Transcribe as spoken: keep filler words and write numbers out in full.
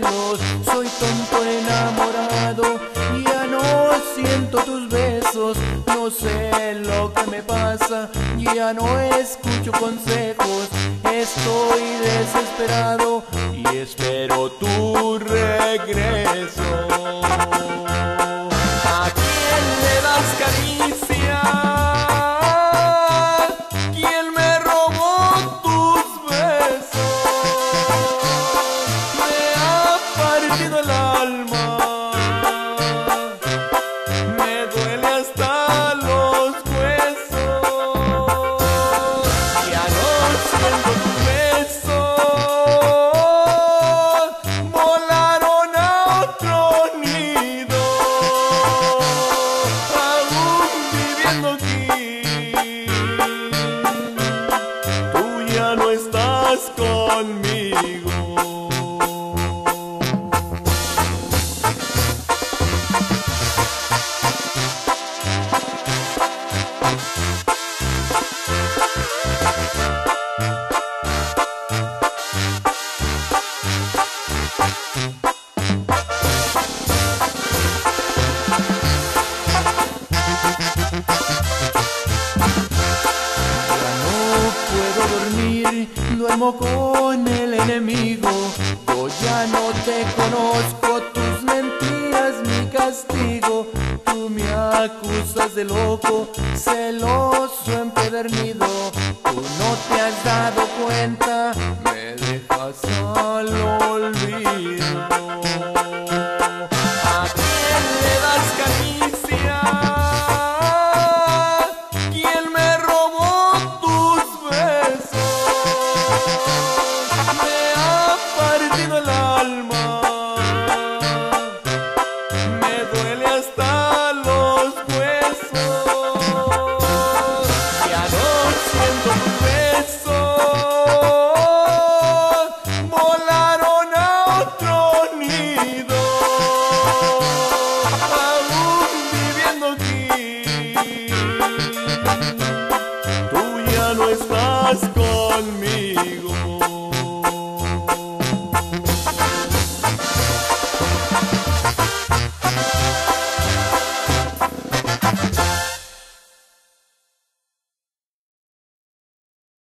celos, soy tonto enamorado, ya no siento tus besos, no sé lo que me pasa, ya no escucho consejos, estoy desesperado y espero tu regreso. ¿A quién le das caricia? ¿Quién me robó tus besos? Me ha partido el alma, me duele hasta los huesos, ya no siento tus besos, volaron a otro nido, aún viviendo aquí, tú ya no estás conmigo. Duermo con el enemigo, yo ya no te conozco, tus mentiras mi castigo, tú me acusas de loco, celoso, empedernido, tú no te has dado cuenta, me dejas al olvido. ¿A quién le das caricia? ¿Quién me robó tus besos? Me ha partido el alma,